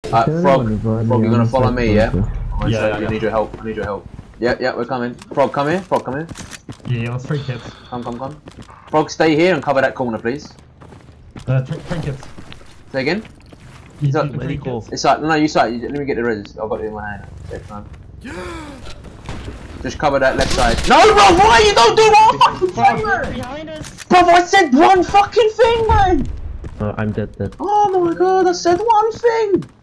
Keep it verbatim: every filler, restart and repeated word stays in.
Uh, Frog, Frog, you're gonna follow me, yeah? I'm Yeah, yeah, yeah, I yeah. need your help. I need your help. Yeah, yeah, we're coming. Frog, come here. Frog, come here. Yeah, yeah, let's trade kits. Come, come, come. Frog, stay here and cover that corner, please. Uh, tra trade kits. Say again. You, So- you can trade kits. It's like no, you side. You, let me get the res. I've got it in my hand. Take time. Just cover that left side. No, bro, why you don't do one fucking thing, man? Behind us. Bro, I said one fucking thing, man. Uh, I'm dead, dead. Oh my god, I said one thing.